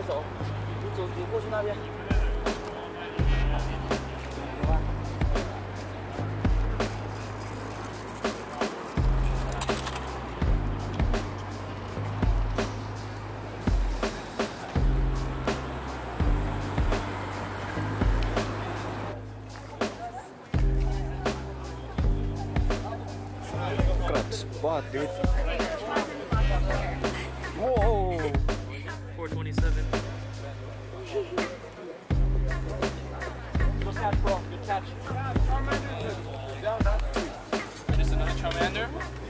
走，你过去那边。有吧？ Spot, dude. Whoa! 427. Good catch, bro. Good catch. Just another Charmander.